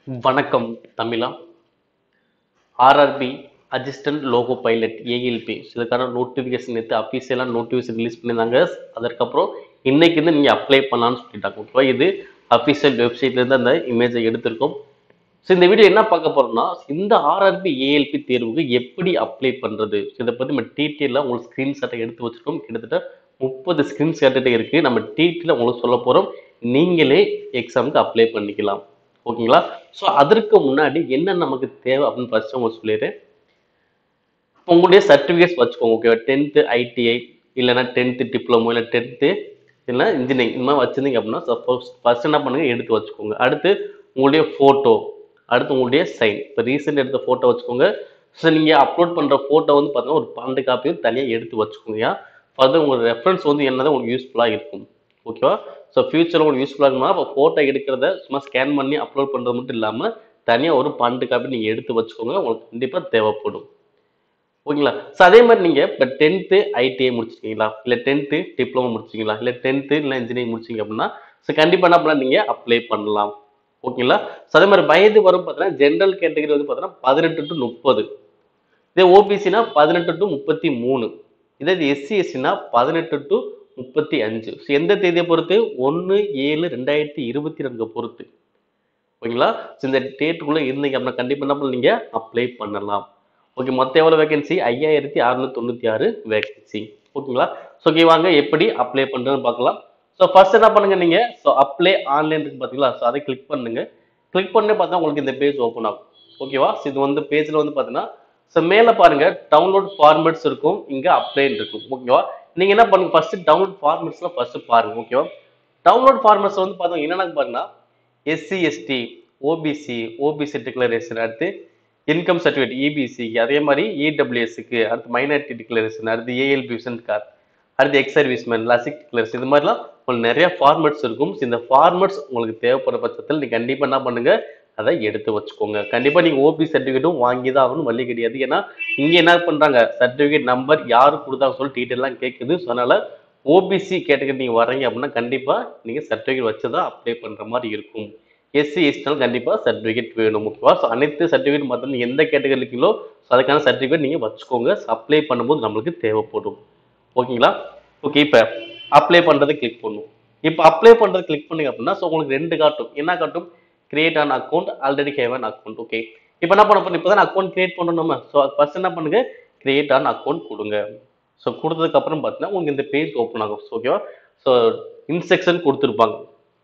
வணக்கம் தமிழா. RRB assistant loco pilot ALP இதுக்கான நோட்டிஃபிகேஷன் நேற்று அஃபீஷியலாக நோட்டிஃபிகேஷன் ரிலீஸ் பண்ணியிருந்தாங்க. அதற்கப்புறம் இன்னைக்கு வந்து நீங்கள் அப்ளை பண்ணலான்னு சொல்லிட்டாங்க. ஓகேவா, இது அஃபீஷியல் வெப்சைட்லேருந்து அந்த இமேஜை எடுத்திருக்கோம். ஸோ இந்த வீடியோ என்ன பார்க்க போறோம்னா, இந்த ஆர்ஆர்பி ஏஎல்பி தேர்வுக்கு எப்படி அப்ளை பண்ணுறது இதை பற்றி நம்ம டீட்டெயிலாக உங்களுக்கு ஸ்க்ரீன்ஷாட்டை எடுத்து வச்சிருக்கோம். கிட்டத்தட்ட 30 ஸ்க்ரீன்ஷாட்டை இருக்குது. நம்ம டீட்டெயிலாக உங்களுக்கு சொல்ல போகிறோம். நீங்களே எக்ஸாமுக்கு அப்ளை பண்ணிக்கலாம். ஓகேங்களா. ஸோ அதற்கு முன்னாடி என்ன நமக்கு தேவை அப்படின்னு ஃபர்ஸ்ட் உங்களுக்கு சொல்லிடுறேன். உங்களுடைய சர்டிஃபிகேட்ஸ் வச்சுக்கோங்க. ஓகேவா, 10th ஐடிஐ இல்லைன்னா 10th டிப்ளமோ இல்லை 10th இல்லைன்னா இன்ஜினியரிங் இந்த மாதிரி வச்சிருந்தீங்க அப்படின்னா சப்போஸ் ஃபர்ஸ்ட் என்ன பண்ணுங்க, எடுத்து வச்சுக்கோங்க. அடுத்து உங்களுடைய ஃபோட்டோ, அடுத்து உங்களுடைய சைன். இப்போ ரீசெண்ட் எடுத்த ஃபோட்டோ வச்சுக்கோங்க. ஸோ நீங்கள் அப்லோட் பண்ணுற ஃபோட்டோ வந்து பார்த்தீங்கன்னா ஒரு 12 காப்பியும் தனியாக எடுத்து வச்சுக்கோங்க. ஃபர்தர் உங்களோட ரெஃபரன்ஸ் வந்து என்னதான் உங்களுக்கு யூஸ்ஃபுல்லாக இருக்கும். ஓகேவா. ஸோ ஃபியூச்சரில் உங்களுக்கு யூஸ்ஃபுல்லாக இருக்குமா, இப்போ ஃபோட்டோ எடுக்கிறத சும்மா ஸ்கேன் பண்ணி அப்லோட் பண்ணுறது மட்டும் இல்லாமல் தனியாக ஒரு 12 காப்பி நீங்கள் எடுத்து வச்சுக்கோங்க. உங்களுக்கு கண்டிப்பாக தேவைப்படும். ஓகேங்களா. ஸோ அதே மாதிரி நீங்கள் இப்போ 10th ஐடிஐ முடிச்சிருக்கீங்களா, இல்லை 10th டிப்ளமோ முடிச்சிங்களா, இல்லை 10th இல்லை இன்ஜினியரிங் முடிச்சிங்க அப்படின்னா ஸோ கண்டிப்பாக என்ன பண்ணலாம், நீங்கள் அப்ளை பண்ணலாம். ஓகேங்களா. ஸோ அதே மாதிரி வயது வரும் பார்த்தீங்கன்னா ஜென்ரல் கேட்டகரி வந்து பார்த்தீங்கன்னா 18 to 30, இதே ஓபிசினா 18 to 33, இதே எஸ்சி எஸ்சினா 18 to 35. ஸோ எந்த தேதியை பொறுத்து, 1/7/2024 பொறுத்து. ஓகேங்களா. ஸோ இந்த டேட்டுக்குள்ளே இருந்தீங்க அப்படின்னா கண்டிப்பாக என்ன பண்ணலாம், நீங்கள் அப்ளை பண்ணலாம். ஓகே, மொத்தம் எவ்வளோ வேகன்சி, 5696 வேகன்சி. ஓகேங்களா. ஸோ ஓகே, வாங்க எப்படி அப்ளை பண்ணுறதுன்னு பார்க்கலாம். ஸோ ஃபர்ஸ்ட் என்ன பண்ணுங்க, நீங்கள் ஸோ அப்ளை ஆன்லைன் இருக்கு பார்த்தீங்களா, ஸோ அதை கிளிக் பண்ணுங்க. கிளிக் பண்ணி பார்த்தா உங்களுக்கு இந்த பேஜ் ஓப்பன் ஆகும். ஓகேவா. ஸோ இது வந்து பேஜில் வந்து பார்த்தீங்கன்னா ஸோ மேலே பாருங்க டவுன்லோட் ஃபார்மேட்ஸ் இருக்கும், இங்கே அப்ளைன்னு இருக்கும். ஓகேவா. நீங்கள் என்ன பண்ணுங்க, ஃபர்ஸ்ட் டவுன்லோட் ஃபார்மேட்ஸ்லாம் ஃபர்ஸ்ட் பாருங்க. ஓகேவா. டவுன்லோட் ஃபார்மேட்ஸ் வந்து பார்த்தோம் என்னென்ன பாருங்கன்னா SC ST OBC OBC declaration, அடுத்து இன்கம் சர்டிஃபிகேட் இபிசி, அதே மாதிரி இடபிள்யூஎஸ்க்கு, அடுத்து மைனாரிட்டி டிக்ளரேஷன், அடுத்து ஏஎல்பி கார்டு, அடுத்து எக்ஸ் சர்வீஸ்மேன் லசிக் டிக்ளரேஷன், இது மாதிரிலாம் உங்களுக்கு நிறைய ஃபார்மேட்ஸ் இருக்கும். இந்த ஃபார்மேட்ஸ் உங்களுக்கு தேவைப்படுற பட்சத்தில் நீங்கள் கண்டிப்பாக என்ன பண்ணுங்க, அதை எடுத்து வச்சுக்கோங்க. கண்டிப்பாக நீங்கள் ஓபி சர்டிஃபிகேட்டும் வாங்கி தான் ஆகணும், வழி கிடையாது. ஏன்னா இங்கே என்ன பண்ணுறாங்க, சர்டிஃபிகேட் நம்பர் யாரு கொடுத்தாங்க சொல்லி டீட்டெயிலாம் கேட்குது. ஸோ அதனால ஓபிசி கேட்டகரி நீங்கள் வரீங்க அப்படின்னா கண்டிப்பாக நீங்கள் சர்டிஃபிகேட் வச்சு தான் அப்ளை பண்ணுற மாதிரி இருக்கும். எஸ்சி எஸ்டினாலும் கண்டிப்பாக சர்டிஃபிகேட் வேணும். ஓகேவா. ஸோ அனைத்து சர்டிஃபிகேட் பார்த்தா நீங்கள் எந்த கேட்டகரி இருக்கீங்களோ ஸோ அதுக்கான சர்டிஃபிகேட் நீங்கள் வச்சுக்கோங்க. அப்ளை பண்ணும்போது நம்மளுக்கு தேவைப்படும். ஓகேங்களா. ஓகே, இப்போ அப்ளை பண்ணுறது கிளிக் பண்ணும். இப்போ அப்ளை பண்ணுறது கிளிக் பண்ணீங்க அப்படின்னா ஸோ உங்களுக்கு ரெண்டு காட்டும். என்ன காட்டும், create an account, already have an account. Okay, இப்போ என்ன பண்ண போறோம், இப்போ தான் அக்கௌண்ட் கிரியேட் பண்ணணும் நம்ம. ஸோ ஃபர்ஸ்ட் என்ன பண்ணுங்க, கிரியேட் ஆன் அக்கௌண்ட் கொடுங்க. ஸோ கொடுத்ததுக்கு அப்புறம் பார்த்தீங்கன்னா உங்களுக்கு இந்த பேஜ் ஓப்பன் ஆகும். ஓகேவா. ஸோ இன்ஸ்ட்ரக்ஷன் கொடுத்துருப்பாங்க.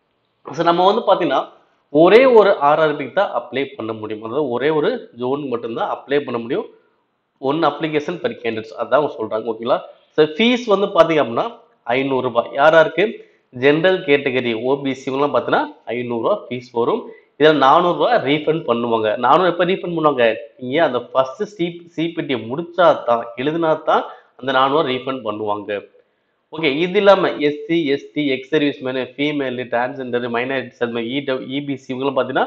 ஸோ நம்ம வந்து பார்த்தீங்கன்னா ஒரே ஒரு ஆர்ஆர்பிக்கு தான் அப்ளை பண்ண முடியும். அதாவது ஒரே ஒரு ஜோன் மட்டும்தான் அப்ளை பண்ண முடியும். ஒன் அப்ளிகேஷன் பெர் கேண்டிடேட்ஸ், அதான் அவங்க சொல்றாங்க. ஓகேங்களா. ஸோ ஃபீஸ் வந்து பார்த்தீங்க அப்படின்னா 500 ரூபாய். யாராருக்கு, ஜென்ரல் கேட்டகரி ஓபிசிலாம் பார்த்தீங்கன்னா 500 ரூபாய் ஃபீஸ் வரும். இதில் 400 ரூபாய் ரீஃபண்ட் பண்ணுவாங்க. 400 எப்போ ரீஃபண்ட் பண்ணுவாங்க, நீங்கள் அந்த ஃபர்ஸ்ட் சிபிடி முடிச்சா தான், எழுதினா தான் அந்த 400 ரீஃபண்ட் பண்ணுவாங்க. ஓகே, இது இல்லாமல் SC ST ex serviceman female transgender minorities அது மாதிரி இபிசி இவங்களாம் பார்த்தீங்கன்னா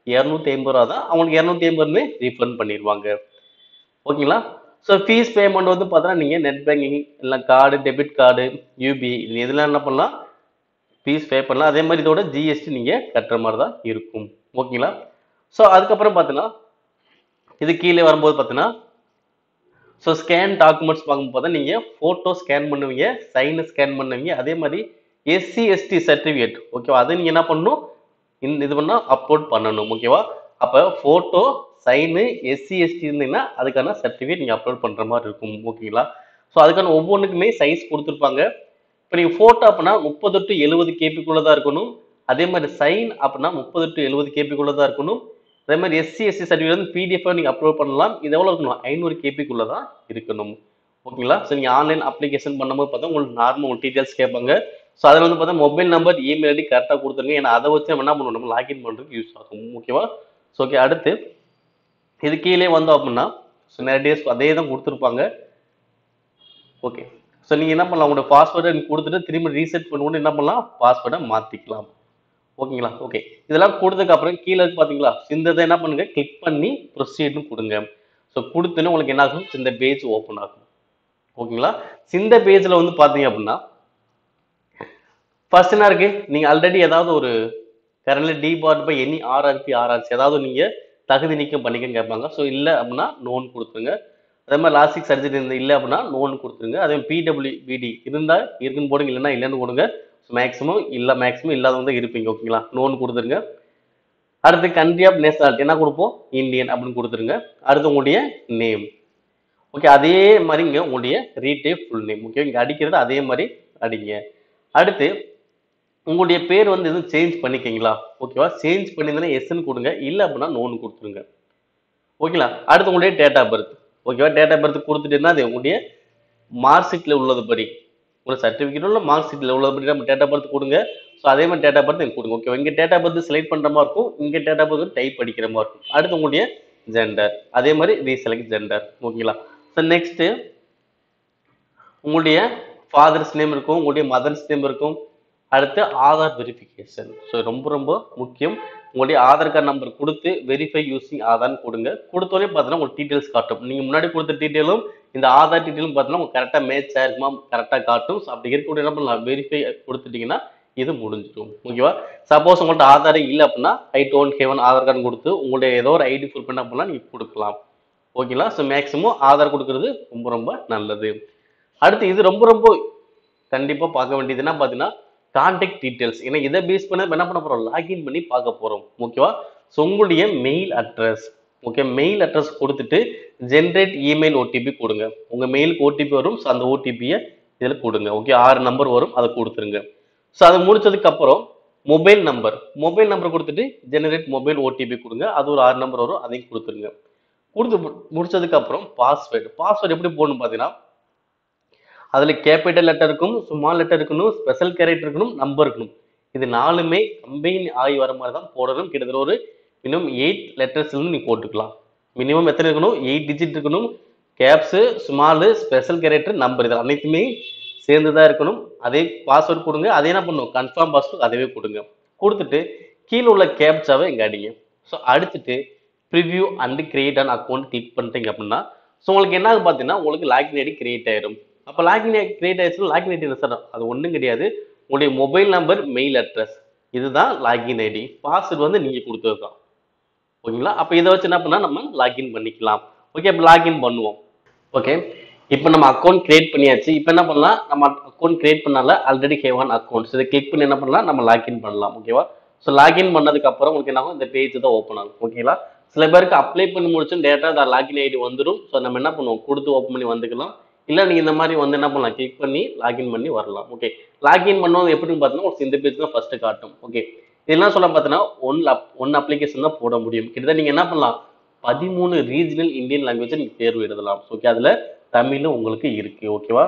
250 ரூபா தான், அவங்களுக்கு 250 ரீஃபண்ட் பண்ணிடுவாங்க. ஓகேங்களா. ஸோ ஃபீஸ் பேமெண்ட் வந்து பார்த்தீங்கன்னா நீங்கள் நெட் பேங்கிங் இல்லை கார்டு, டெபிட் கார்டு, யூபிஐ இது இதெல்லாம் என்ன பண்ணலாம், ஃபீஸ் பே பண்ணலாம். அதே மாதிரி இதோட ஜிஎஸ்டி நீங்கள் கட்டுற மாதிரி தான் இருக்கும். ஓகேங்களா. ஸோ அதுக்கப்புறம் பார்த்தீங்கன்னா இது கீழே வரும்போது பார்த்தீங்கன்னா ஸோ ஸ்கேன் டாக்குமெண்ட்ஸ் பார்க்கும்போது நீங்கள் ஃபோட்டோ ஸ்கேன் பண்ணுவீங்க, சைனு ஸ்கேன் பண்ணுவீங்க. அதே மாதிரி எஸ்சி எஸ்டி சர்டிஃபிகேட் ஓகேவா, அதை நீங்கள் என்ன பண்ணணும், இது பண்ணால் அப்லோட் பண்ணணும். ஓகேவா. அப்போ ஃபோட்டோ சைனு எஸ்சி எஸ்டி இருந்தீங்கன்னா அதுக்கான சர்டிஃபிகேட் நீங்கள் அப்லோட் பண்ணுற மாதிரி இருக்கும். ஓகேங்களா. ஸோ அதுக்கான ஒவ்வொன்றுக்குமே சைஸ் கொடுத்துருப்பாங்க. இப்போ நீங்கள் ஃபோட்டோ அப்படின்னா 30 to 70 கேபிக்குள்ளே தான் இருக்கணும். அதே மாதிரி சைன் அப்படின்னா 30 to 70 கேபிக்குள்ளே தான் இருக்கணும். அதே மாதிரி எஸ்சி எஸ்சி சர்டிஃபிகேட் வந்து பிடிஎஃப் நீங்கள் அப்லோட் பண்ணலாம். இது எவ்வளோ இருக்கணும், 500 கேபிக்குள்ளே தான் இருக்கணும். ஓகேங்களா. ஸோ நீங்கள் ஆன்லைன் அப்ளிகேஷன் பண்ணும்போது பார்த்தா உங்களுக்கு நார்மல் ஒரு டீட்டெயில்ஸ் கேட்பாங்க. ஸோ அதில் வந்து பார்த்தா மொபைல் நம்பர் இமெயில் ஐடி கரெக்டாக கொடுத்துருங்க. ஏன்னா அதை வச்சு நம்ம என்ன பண்ணுவோம், நம்ம லாகின் பண்ணுறதுக்கு யூஸ் ஆகும். ஓகேவா. ஸோ ஓகே, அடுத்து இது கீழே வந்தோம் அப்படின்னா ஸோ நிறைய டேஸ் அதே தான் கொடுத்துருப்பாங்க. ஓகே. ஸோ நீங்கள் என்ன பண்ணலாம், உங்களோட பாஸ்வேர்டை கொடுத்துட்டு திரும்ப ரீசெட் பண்ணுவோன்னு என்ன பண்ணலாம், பாஸ்வேர்டை மாற்றிக்கலாம். ஓகேங்களா. ஓகே, இதெல்லாம் கொடுத்ததுக்கு அப்புறம் கீழே இருக்கு பார்த்தீங்களா, இந்த இதை என்ன பண்ணுங்க, கிளிக் பண்ணி ப்ரொசீட்னு கொடுங்க. ஸோ கொடுத்தோன்னே உங்களுக்கு என்ன ஆகும், இந்த பேஜ் ஓப்பன் ஆகும். ஓகேங்களா. இந்த பேஜில் வந்து பார்த்தீங்க அப்படின்னா ஃபர்ஸ்ட் என்ன இருக்கு, நீங்கள் ஆல்ரெடி ஏதாவது ஒரு currently debarred by any RRB RRC, அதாவது நீங்க தகுதி நீக்கம் பண்ணிக்கன்னு கேட்பாங்க. ஸோ இல்லை அப்படின்னா நோன் கொடுத்துருங்க. அதே மாதிரி லாஸ்டிக் சர்ஜரி இல்லை அப்படின்னா நோன் கொடுத்துருங்க. அதே மாதிரி பிடபிள்யூபிடி இருந்தால் இருக்குன்னு போடுங்க, இல்லைன்னா இல்லைன்னு போடுங்க. மேக்ஸிமம் இல்லை, மேக்ஸிமம் இல்லாதவங்க தான் இருப்பீங்க. ஓகேங்களா, நோன் கொடுத்துருங்க. அடுத்து கண்ட்ரி ஆஃப் நேஷனாலிட்டி என்ன கொடுப்போம், இந்தியன் அப்படின்னு கொடுத்துருங்க. அடுத்து உங்களுடைய நேம். ஓகே, அதே மாதிரி இங்கே உங்களுடைய ரீடேப் ஃபுல் நேம். ஓகே, இங்கே அடிக்கிறது அதே மாதிரி அடிங்க. அடுத்து உங்களுடைய பேர் வந்து எதுவும் சேஞ்ச் பண்ணிக்கிங்களா? ஓகேவா, சேஞ்ச் பண்ணியிருந்தா எஸ்ன்னு கொடுங்க, இல்லை அப்படின்னா நோன்னு கொடுத்துருங்க. ஓகேங்களா, அடுத்து உங்களுடைய டேட் ஆஃப் பர்த். ஓகேவா, டேட் ஆஃப் பர்த் கொடுத்துட்டீங்கன்னா அது உங்களுடைய மார்க் ஷீட்டில் உள்ளது படி, உங்கள் சர்டிஃபிகேட் உள்ள மார்க் ஷீட்டில் உள்ளது நம்ம டேட் ஆஃப் பர்த் கொடுங்க. ஸோ அதே மாதிரி டேட் ஆஃப் பர்த் இங்கே கொடுங்க. ஓகே, இங்கே டேட் ஆஃப் பர்த் செலக்ட் பண்ணுற மாதிரி இருக்கும், இங்கே டேட் ஆஃப் பர்த் டைப் அடிக்கிற மாதிரி இருக்கும். அடுத்து உங்களுடைய ஜெண்டர், அதே மாதிரி ரீசெலக்ட் ஜெண்டர். ஓகேங்களா, ஸோ நெக்ஸ்ட்டு உங்களுடைய ஃபாதர்ஸ் நேம் இருக்கும், உங்களுடைய மதர்ஸ் நேம் இருக்கும். அடுத்து ஆதார் வெரிஃபிகேஷன். ஸோ ரொம்ப ரொம்ப முக்கியம். உங்களுடைய ஆதார் கார்டு நம்பர் கொடுத்து வெரிஃபை யூசிங் ஆதார்னு கொடுங்க. கொடுத்தோடனே பார்த்தீங்கன்னா உங்களுக்கு டீட்டெயில்ஸ் காட்டும். நீங்கள் முன்னாடி கொடுத்த டீட்டெயிலும் இந்த ஆதார் டீட்டெயிலும் பார்த்தீங்கன்னா உங்களுக்கு கரெக்டாக மேட்ச் ஆயிருக்குமா, கரெக்டாக காட்டும். ஸோ அப்படி இருக்கக்கூடிய என்ன பண்ணலாம், வெரிஃபை கொடுத்துட்டீங்கன்னா இது முடிஞ்சிடும். ஓகேவா, சப்போஸ் உங்கள்கிட்ட ஆதாரே இல்லை அப்படின்னா I don't have Aadhaar card கொடுத்து உங்களுடைய ஏதோ ஒரு ஐடி ஃபுல் பண்ண அப்படின்னா நீங்கள் கொடுக்கலாம். ஓகேங்களா, ஸோ மேக்ஸிமம் ஆதார் கொடுக்கறது ரொம்ப ரொம்ப நல்லது. அடுத்து இது ரொம்ப ரொம்ப கண்டிப்பாக பார்க்க வேண்டியது என்ன பார்த்தீங்கன்னா கான்டாக்ட் டீட்டெயில்ஸ். ஏன்னா இதை பேஸ் பண்ண என்ன பண்ண போகிறோம், லாகின் பண்ணி பார்க்க போகிறோம். ஓகேவா, ஸோ உங்களுடைய mail address. Okay, mail address கொடுத்துட்டு ஜென்ரேட் இமெயில் ஓடிபி கொடுங்க. உங்கள் மெயிலுக்கு ஓடிபி வரும். ஸோ அந்த ஓடிபியை இதில் கொடுங்க. ஓகே, 6 நம்பர் வரும், அதை கொடுத்துருங்க. ஸோ அதை முடிச்சதுக்கப்புறம் மொபைல் நம்பர் கொடுத்துட்டு ஜெனரேட் மொபைல் ஓடிபி கொடுங்க. அது ஒரு 6 நம்பர் வரும், அதையும் கொடுத்துருங்க. கொடுத்து முடிச்சதுக்கப்புறம் பாஸ்வேர்டு எப்படி போடணும் பார்த்தீங்கன்னா அதில் கேபிட்டல் லெட்டர் இருக்கும், ஸ்மால் லெட்டர் இருக்கணும், ஸ்பெஷல் கேரக்டர் இருக்கணும், நம்பர் இருக்கணும். இது 4மே கம்பைன் ஆகி வர மாதிரி தான் போடணும். கிட்டத்தட்ட ஒரு மினிமம் 8 லெட்டர்ஸ்லேருந்து நீ போட்டுக்கலாம். மினிமம் எத்தனை இருக்கணும், 8 டிஜிட் இருக்கணும். Caps, small, special character, number, இது அனைத்துமே சேர்ந்து தான் இருக்கணும். அதே பாஸ்வேர்டு கொடுங்க. அதே என்ன பண்ணும், கன்ஃபார்ம் பாஸ்வேர்டு அதவே கொடுங்க. கொடுத்துட்டு கீழே உள்ள கேப்ஸாவை இங்கே அடிங்க. ஸோ அடுத்துட்டு preview and create an account click பண்ணிட்டீங்க அப்படின்னா ஸோ உங்களுக்கு என்ன ஆகும் பார்த்தீங்கன்னா உங்களுக்கு லாகின் ஐடி கிரியேட் ஆயிடும். அப்போ லாகின் கிரியேட் ஆயிடுச்சுன்னா லாகின் ஐடி என்ன சார், அது ஒன்றும் கிடையாது. உங்களுடைய மொபைல் நம்பர், மெயில் அட்ரஸ், இதுதான் லாகின் ஐடி. பாஸ்வேர்டு வந்து நீங்கள் கொடுத்தது தான். ஓகேங்களா, அப்போ இதை வச்சு என்ன பண்ணால் நம்ம லாகின் பண்ணிக்கலாம். ஓகே, அப்போ லாகின் பண்ணுவோம். ஓகே, இப்போ நம்ம அக்கௌண்ட் கிரியேட் பண்ணியாச்சு. இப்போ என்ன பண்ணலாம், நம்ம அக்கௌண்ட் கிரியேட் பண்ணால ஆல்ரெடி ஹேவ் ஆன் அக்கௌண்ட்ஸ், இதை கிளிக் பண்ணி என்ன பண்ணலாம், நம்ம லாகின் பண்ணலாம். ஓகேவா, ஸோ லாகின் பண்ணதுக்கு அப்புறம் உங்களுக்கு என்ன ஆகும், இந்த பேஜ் தான் ஓப்பன் ஆகும். ஓகேங்களா, சில பேருக்கு அப்ளை பண்ணி முடிச்சு டேட்டா அந்த லாகின் ஐடி வந்துடும். ஸோ நம்ம என்ன பண்ணுவோம், கொடுத்து ஓப்பன் பண்ணி வந்துக்கலாம். இல்லை நீங்கள் இந்த மாதிரி வந்து என்ன பண்ணலாம், கிளிக் பண்ணி லாகின் பண்ணி வரலாம். ஓகே, லாகின் பண்ணுவது எப்படின்னு பார்த்தீங்கன்னா உங்களுக்கு இந்த பேஜ் தான் ஃபர்ஸ்ட் காட்டும். ஓகே, இதெல்லாம் சொல்ல பார்த்தீங்கன்னா ஒன் அப்ளிகேஷன் தான் போட முடியும். கிட்டத்தட்ட நீங்கள் என்ன பண்ணலாம், 13 ரீஜனல் இந்தியன் லாங்குவேஜ் நீங்கள் தேர்வு எழுதலாம். ஓகே, அதில் தமிழும் உங்களுக்கு இருக்கு. ஓகேவா,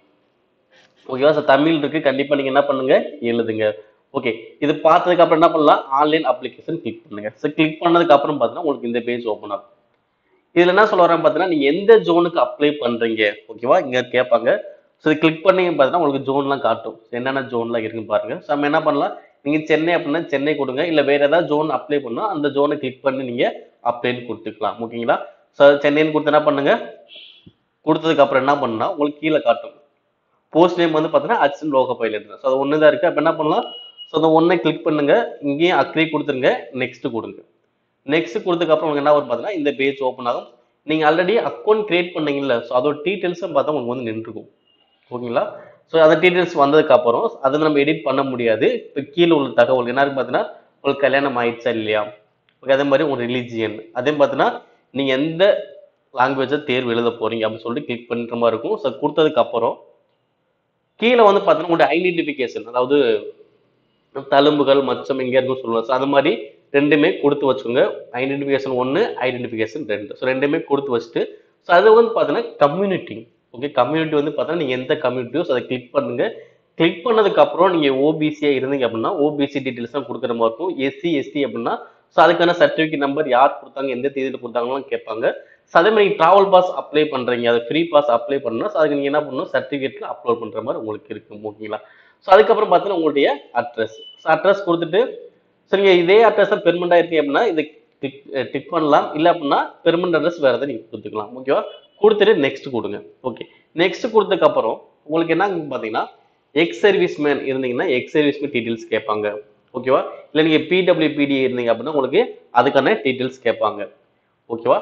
ஸோ தமிழ் இருக்கு, கண்டிப்பாக நீங்கள் என்ன பண்ணுங்க, எழுதுங்க. ஓகே, இது பார்த்ததுக்கு அப்புறம் என்ன பண்ணலாம், ஆன்லைன் அப்ளிகேஷன் கிளிக் பண்ணுங்க. ஸோ கிளிக் பண்ணதுக்கு அப்புறம் பார்த்தீங்கன்னா உங்களுக்கு இந்த பேஜ் ஓப்பன் ஆகும். இதுல என்ன சொல்ல வரேன் பார்த்தீங்கன்னா நீங்க எந்த ஜோனுக்கு அப்ளை பண்றீங்க. ஓகேவா, இங்க கேட்பாங்க. ஸோ இது கிளிக் பண்ணி பார்த்தீங்கன்னா உங்களுக்கு ஜோன்லாம் காட்டும், என்னென்ன ஜோன்லாம் இருக்குன்னு பாருங்க. ஸோ நம்ம என்ன பண்ணலாம், நீங்க சென்னை அப்படின்னா சென்னை கொடுங்க, இல்லை வேற ஏதாவது ஜோன் அப்ளை பண்ணா அந்த ஜோனை கிளிக் பண்ணி நீங்க அப்ளைன்னு கொடுத்துக்கலாம். ஓகேங்களா, ஸோ சென்னைன்னு கொடுத்து என்ன பண்ணுங்க, கொடுத்ததுக்கு அப்புறம் என்ன பண்ணா உங்களுக்கு கீழே காட்டும் போஸ்ட் நேம் வந்து பார்த்தீங்கன்னா அச்சன் லோக பைலட். ஸோ அது ஒன்று தான் இருக்கு. அப்போ என்ன பண்ணலாம், ஸோ அந்த ஒன்றை கிளிக் பண்ணுங்க, இங்கேயும் அக்ரி கொடுத்துருங்க, நெக்ஸ்ட் கொடுங்க. நெக்ஸ்ட் கொடுத்ததுக்கு அப்புறம் உங்களுக்கு என்ன வரும் பார்த்தீங்கன்னா இந்த பேஜ் ஓப்பன் ஆகும். நீங்க ஆல்ரெடி அக்கௌண்ட் கிரியேட் பண்ணீங்கல்ல, ஸோ அதோட டீட்டெயில்ஸும் பார்த்தா உங்களுக்கு வந்து நின்றுக்கும். ஓகேங்களா, ஸோ அந்த டீட்டெயில்ஸ் வந்ததுக்கு அப்புறம் அதை நம்ம எடிட் பண்ண முடியாது. இப்போ கீழே உள்ள தகவல் என்ன இருக்கு பார்த்தீங்கன்னா உங்களுக்கு கல்யாணம் ஆயிடுச்சா இல்லையா, ஓகே, அதே மாதிரி உங்க ரிலீஜியன், அதே பார்த்தீங்கன்னா நீங்க எந்த லாங்குவேஜை தேர்வு எழுத போறீங்க அப்படின்னு சொல்லிட்டு கிளிக் பண்ணுற மாதிரி இருக்கும். ஸோ கொடுத்ததுக்கு அப்புறம் கீழே வந்து பார்த்தீங்கன்னா உங்களுடைய ஐடென்டிஃபிகேஷன், அதாவது தழும்புகள் மச்சம் எங்கே இருக்குன்னு சொல்லுவாங்க. ஸோ அது மாதிரி ரெண்டுமே கொடுத்து வச்சுக்கோங்க. Identification 1, identification 2. ஸோ ரெண்டுமே கொடுத்து வச்சுட்டு ஸோ அது வந்து பார்த்தீங்கன்னா கம்யூனிட்டி. ஓகே, கம்யூனிட்டி வந்து பார்த்தீங்கன்னா நீங்கள் எந்த கம்யூனிட்டியோ அதை கிளிக் பண்ணுங்க. கிளிக் பண்ணதுக்கு அப்புறம் நீங்கள் ஓபிசியா இருந்தீங்க அப்படின்னா ஓபிசி டீட்டெயில்ஸ் தான் கொடுக்குற மாதிரி இருக்கும். எஸ்சி எஸ்டி அப்படின்னா ஸோ அதுக்கான சர்டிஃபிகேட் நம்பர் யார் கொடுத்தாங்க, எந்த தேதியில் கொடுத்தாங்கன்னு கேட்பாங்க. ஸோ அதே மாதிரி ட்ராவல் பாஸ் அப்ளை பண்ணுறீங்க, அது ஃப்ரீ பாஸ் அப்ளை பண்ணணும். ஸோ அதுக்கு நீங்கள் என்ன பண்ணணும், சர்டிஃபிகேட்டில் அப்லோட் பண்ணுற மாதிரி உங்களுக்கு இருக்கும். ஓகேங்களா, ஸோ அதுக்கப்புறம் பார்த்தீங்கன்னா உங்களுடைய அட்ரஸ். ஸோ அட்ரஸ் கொடுத்துட்டு ஸோ நீங்கள் இதே அட்ரஸ் தான் பெர்மனண்டாக இருக்கீங்க அப்படின்னா இது டிக் பண்ணலாம். இல்லை அப்படின்னா பெர்மனண்ட் அட்ரஸ் வேறு எதாவது நீங்கள் கொடுத்துக்கலாம். ஓகேவா, கொடுத்துட்டு நெக்ஸ்ட் கொடுங்க. ஓகே, நெக்ஸ்ட் கொடுத்ததுக்கப்புறம் உங்களுக்கு என்ன பார்த்தீங்கன்னா எக்ஸ் சர்வீஸ் மேன் இருந்தீங்கன்னா எக்ஸ் சர்வீஸ் மேன் டீட்டெயில்ஸ் கேட்பாங்க. ஓகேவா, இல்லை நீங்க பிடபிள்யூபிடி இருந்தீங்க அப்படின்னா உங்களுக்கு அதுக்கான டீட்டெயில்ஸ் கேட்பாங்க. ஓகேவா?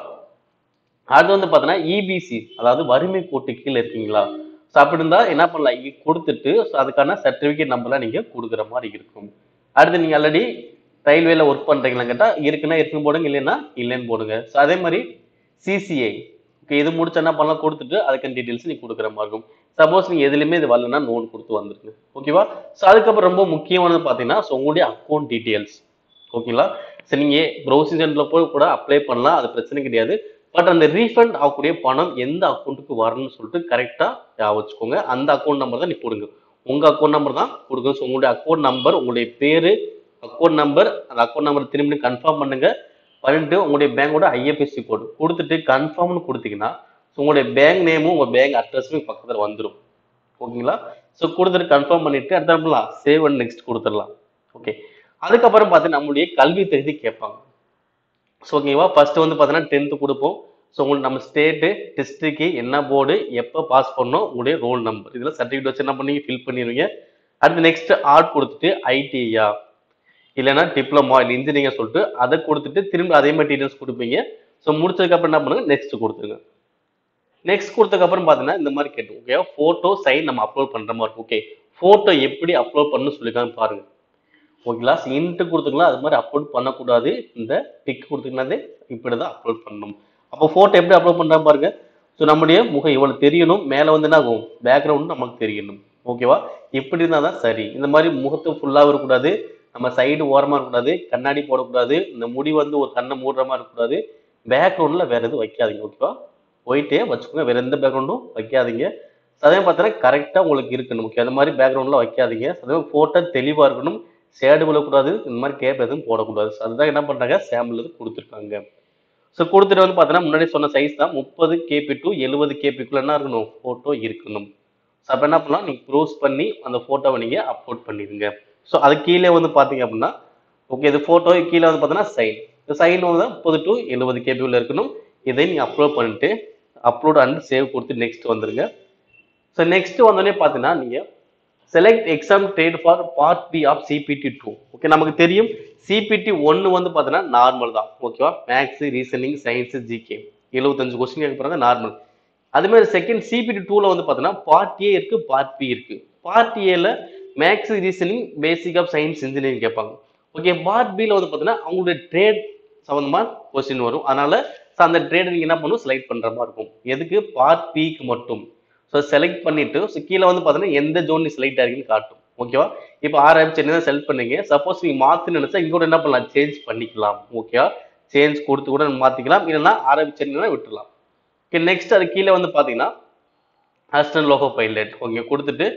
அது வந்து பார்த்தீங்கன்னா இபிசி, அதாவது வறுமை கோட்டு கீழே இருக்கீங்களா? ஸோ அப்படி இருந்தா என்ன பண்ணலாம், இங்க கொடுத்துட்டு அதுக்கான சர்டிபிகேட் நம்பர்லாம் நீங்க கொடுக்குற மாதிரி இருக்கும். அடுத்து நீங்க ஆல்ரெடி ரயில்வேல ஒர்க் பண்றீங்களா கேட்டா இருக்குன்னா இருக்குன்னு போடுங்க, இல்லைன்னா இல்லைன்னு போடுங்க. ஸோ அதே மாதிரி சிசிஐ, ஓகே, இது முடிச்சு என்ன பண்ணலாம் கொடுத்துட்டு அதுக்கான டீட்டெயில்ஸ் நீங்க கொடுக்குற மாதிரி இருக்கும். சப்போஸ் நீங்க எதுலையுமே இது வரலன்னா நோன் கொடுத்து வந்துருங்க. ஓகேவா? ஸோ அதுக்கப்புறம் ரொம்ப முக்கியமானது பார்த்தீங்கன்னா உங்களுடைய அக்கௌண்ட் டீட்டெயில்ஸ். ஓகேங்களா? சரி, நீங்க ப்ரௌசிங் சென்டர்ல போய் கூட அப்ளை பண்ணலாம், அது பிரச்சனை கிடையாது. பட் அந்த ரீஃபண்ட் ஆகக்கூடிய பணம் எந்த அக்கௌண்ட்டுக்கு வரணும்னு சொல்லிட்டு கரெக்டா வச்சுக்கோங்க. அந்த அக்கௌண்ட் நம்பர் தான் நீ கொடுங்க. உங்க அக்கௌண்ட் நம்பர் தான் கொடுங்க. ஸோ உங்களுடைய அக்கௌண்ட் நம்பர், உங்களுடைய பேரு, அக்கௌண்ட் நம்பர், அந்த அக்கௌண்ட் நம்பர் திரும்பி கன்ஃபார்ம் பண்ணுங்க. பண்ணிட்டு உங்களுடைய பேங்கோட ஐஎஃப்எஸ்சி கோடு கொடுத்துட்டு கன்ஃபார்ம்னு கொடுத்தீங்கன்னா உங்களுடைய பேங்க் நேமும் உங்க பேங்க் அட்ரஸும் பக்கத்தில் வந்துடும். ஓகேங்களா? ஸோ கொடுத்துட்டு கன்ஃபார்ம் பண்ணிட்டு அடுத்த சேவ் அண்ட் நெக்ஸ்ட் கொடுத்துடலாம். ஓகே. அதுக்கப்புறம் பார்த்தீங்கன்னா நம்மளுடைய கல்வி தகுதி கேட்பாங்க. ஸோ ஓகேவா? ஃபர்ஸ்ட் வந்து பார்த்தீங்கன்னா 10th கொடுப்போம். ஸோ உங்களுக்கு நம்ம ஸ்டேட்டு, டிஸ்ட்ரிக்ட், என்ன போர்டு, எப்போ பாஸ் பண்ணோம், உங்களுடைய ரோல் நம்பர், இதில் சர்டிஃபிகேட் வச்சு என்ன பண்ணி ஃபில் பண்ணிடுவீங்க. அடுத்து நெக்ஸ்ட் ஆர்ட் கொடுத்துட்டு ஐடிஐயா இல்லைன்னா டிப்ளமா இல்லை இன்ஜினியரிங் சொல்லிட்டு அதை கொடுத்துட்டு திரும்ப அதே மாதிரி டீடைல்ஸ் கொடுப்பீங்க. ஸோ முடிச்சதுக்கப்புறம் என்ன பண்ணுங்க, நெக்ஸ்ட் கொடுத்துருங்க. நெக்ஸ்ட் கொடுத்ததுக்கப்புறம் பார்த்தீங்கன்னா இந்த மாதிரி கேட்டு ஓகே ஃபோட்டோ சைன் நம்ம அப்லோட் பண்ணுற மாதிரி இருக்கும். ஓகே, ஃபோட்டோ எப்படி அப்லோட் பண்ணணும்னு சொல்லிக்கான்னு பாருங்க. ஓகேங்களா? இன்ட்டு கொடுத்துக்கலாம், அது மாதிரி அப்லோட் பண்ணக்கூடாது. இந்த பிக் கொடுத்துக்கலாது இப்படி தான் அப்லோட் பண்ணணும். அப்போ ஃபோட்டோ எப்படி அப்லோட் பண்ணுறா பாருங்க. ஸோ நம்முடைய முகம் இவ்வளோ தெரியணும், மேலே வந்து என்ன ஆகும், பேக்ரவுண்ட் நமக்கு தெரியணும். ஓகேவா? இப்படி இருந்தால் தான் சரி. இந்த மாதிரி முகத்தை ஃபுல்லாக இருக்கக்கூடாது, நம்ம சைடு ஓரமாக இருக்கக்கூடாது, கண்ணாடி போடக்கூடாது, இந்த முடி வந்து ஒரு கண்ணை மூடுற மாதிரி இருக்கக்கூடாது. பேக்ரவுண்டில் வேற எதுவும் வைக்காதீங்க. ஓகேவா? ஒயிட்டே வச்சுக்கோங்க, வேற எந்த பேக்ரவுண்டும் வைக்காதீங்க. அதே பார்த்தீங்கன்னா கரெக்டாக உங்களுக்கு இருக்கணும். ஓகே, அந்த மாதிரி பேக்ரவுண்ட்லாம் வைக்காதீங்க. அதே ஃபோட்டோ தெளிவாக இருக்கணும், ஷேடு விழக்கூடாது, இந்த மாதிரி கேப் எதுவும் போடக்கூடாது. அதுதான் என்ன பண்ணுறாங்க, சாம்பிள் கொடுத்துருக்காங்க. ஸோ கொடுத்துட்டு வந்து பார்த்தீங்கன்னா முன்னாடி சொன்ன சைஸ் தான் 30 கேபி டு 70 கேபிக்குள்ள என்ன இருக்கணும், ஃபோட்டோ இருக்கணும். ஸோ அப்போ என்ன பண்ணலாம், நீங்கள் க்ரோஸ் பண்ணி அந்த ஃபோட்டோவை நீங்கள் அப்லோட் பண்ணிடுங்க. ஸோ அது கீழே வந்து பார்த்தீங்க அப்படின்னா ஓகே, இது ஃபோட்டோ கீழே வந்து பார்த்தீங்கன்னா சைன், இந்த சைன் வந்து 30 டு 70 கேபிக்குள்ள இருக்கணும். இதை நீங்கள் அப்லோட் பண்ணிட்டு அப்லோட் அண்ட் சேவ் கொடுத்து நெக்ஸ்ட் வந்துருங்க. ஸோ நெக்ஸ்ட் வந்தோடனே பார்த்தீங்கன்னா நீங்கள் select exam trade for part B of CBT 2. Okay, நமக்கு தெரியும் சிபிடி 1 வந்து பார்த்தீங்கன்னா நார்மல் தான். ஓகேவா? Maths, reasoning, science, GK 75 question கேட்க போறாங்க, நார்மல். அதே மாதிரி செகண்ட் சிபிடி 2ல வந்து பார்த்தீங்கன்னா பார்ட் ஏ இருக்கு, பார்ட் பி இருக்கு. பார்ட் ஏல maths, reasoning, basic of science, engineering கேட்பாங்க. ஓகே, பார்ட் பில வந்து பார்த்தீங்கன்னா அவங்களுடைய ட்ரேட் சம்பந்தமா கொஸ்டின் வரும். அதனால அந்த ட்ரேட் நீங்க என்ன பண்ணும், செலக்ட் பண்ற மாதிரி இருக்கும். எதுக்கு, பார்ட் பிக்கு மட்டும். ஸோ செலக்ட் பண்ணிட்டு கீழே வந்து பார்த்தீங்கன்னா எந்த ஜோன் நீ செலக்ட் ஆகிருக்குன்னு காட்டும். ஓகேவா? இப்போ ஆர்எம் சென்னை தான் செலக்ட் பண்ணீங்க. சப்போஸ் நீங்க மாத்துன்னு நினைச்சா இங்க கூட என்ன பண்ணலாம், சேஞ்ச் பண்ணிக்கலாம். ஓகேவா? சேஞ்ச் கொடுத்து கூட மாத்திக்கலாம், இல்லைன்னா ஆர்எம் சென்னை விட்டுலாம். ஓகே, நெக்ஸ்ட் அது கீழே வந்து பார்த்தீங்கன்னா அசிஸ்டன்ட் லோகோ பைலட் ஓகே கொடுத்துட்டு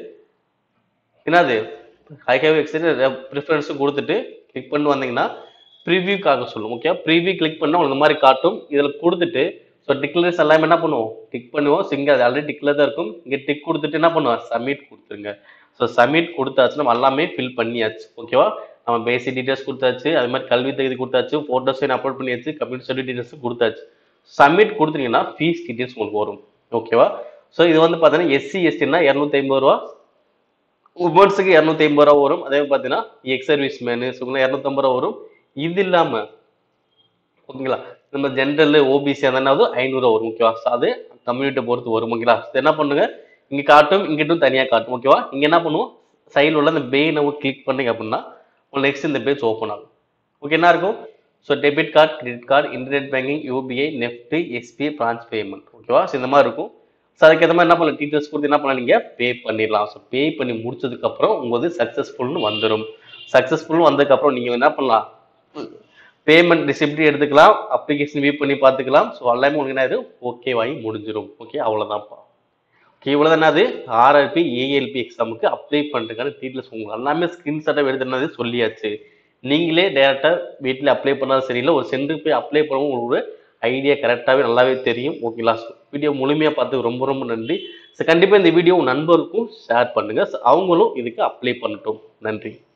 என்னது ஐ ஹேவ் எக்ஸ்டெண்டட் ப்ரிஃபரன்ஸும் கொடுத்துட்டு கிளிக் பண்ணி வந்தீங்கன்னா ப்ரிவியூக்காக சொல்லும். ஓகே, ப்ரிவியூ கிளிக் பண்ணால் உங்களுக்கு இந்த மாதிரி காட்டும். இதில் கொடுத்துட்டு ஸோ டிக்ளேர்ஸ் எல்லாமே என்ன பண்ணுவோம், டிக் பண்ணுவோம். ஸோ இங்கே அது ஆல்ரெடி டிக்ளேர் தான் இருக்கும். இங்கே டிக் கொடுத்துட்டு என்ன பண்ணுவோம், சப்மிட் கொடுத்துருங்க. ஸோ சப்மிட் கொடுத்தாச்சு, நம்ம எல்லாமே ஃபில் பண்ணியாச்சு. ஓகேவா? நம்ம பேசிக் டீட்டெயில்ஸ் கொடுத்தாச்சு, அது மாதிரி கல்வி தகுதி கொடுத்தாச்சு, ஃபோட்டோஸ் அப்லோட் பண்ணியாச்சு, கம்ப்யூட்டர் சர்டிஃபிகேட் டீட்டெயில்ஸ் கொடுத்தாச்சு. சப்மிட் கொடுத்தீங்கன்னா ஃபீஸ் டீட்டெயில்ஸ் உங்களுக்கு வரும். ஓகேவா? ஸோ இது வந்து பார்த்தீங்கன்னா எஸ்சி எஸ்டினா 250 ரூபா, உமன்ஸுக்கு 250 ரூபா வரும். அதே மாதிரி பார்த்தீங்கன்னா எக்ஸ் சர்வீஸ் மேனு 250 ரூபா வரும். இது இல்லாமல் ஓகேங்களா நம்ம ஜென்ரல் ஓபிசி அதனாவது 500 ரூபா வரும். ஓகேவா? ஸோ அது கம்யூனிட்டியை பொறுத்து வரும். ஓகேங்களா? என்ன பண்ணுங்க, இங்கே காட்டும், இங்கிட்டும் தனியாக காட்டும். ஓகேவா? இங்கே என்ன பண்ணுவோம், சைடில் உள்ள அந்த பேனை கிளிக் பண்ணீங்க அப்படின்னா நெக்ஸ்ட் இந்த பேஜ் ஓப்பன் ஆகும். ஓகே, என்ன இருக்கும், so debit card, credit card, internet banking, UPI, NEFT, SBI, branch payment. ஓகேவா? ஸோ இந்த மாதிரி இருக்கும். ஸோ அதுக்கேற்ற மாதிரி என்ன பண்ணலாம், டீட்டெயில்ஸ் கொடுத்து என்ன பண்ணலாம், நீங்கள் பே பண்ணிடலாம். ஸோ பே பண்ணி முடிச்சதுக்கப்புறம் உங்களுக்கு சக்ஸஸ்ஃபுல்னு வந்துடும். சக்ஸஸ்ஃபுல்னு வந்ததுக்கப்புறம் நீங்கள் என்ன பண்ணலாம், பேமெண்ட் ரிசிப்ட் எடுத்துக்கலாம், அப்ளிகேஷன் வியூ பண்ணி பார்த்துக்கலாம். ஸோ எல்லாமே உங்களுக்கு என்ன இது ஓகே வாங்கி முடிஞ்சிடும். ஓகே, அவ்வளோதான்ப்பா. ஓகே, இவ்வளோதான் என்னது ஆர்ஆர்பி ஏஎல்பி எக்ஸாமுக்கு அப்ளை பண்ணுறதுக்கான டீட்டெயில்ஸ் உங்களுக்கு எல்லாமே ஸ்கிரீன்ஷாட்டாக எடுத்துனது சொல்லியாச்சு. நீங்களே டேரெக்டாக வீட்டில் அப்ளை பண்ணாலும் சரியில்லை, ஒரு சென்டருக்கு போய் அப்ளை பண்ணவும் உங்களுக்கு ஐடியா கரெக்டாகவே நல்லாவே தெரியும். ஓகேங்களா? வீடியோ முழுமையாக பார்த்து ரொம்ப ரொம்ப நன்றி. ஸோ கண்டிப்பாக இந்த வீடியோ உங்கள் நண்பருக்கும் ஷேர் பண்ணுங்கள், அவங்களும் இதுக்கு அப்ளை பண்ணட்டும். நன்றி.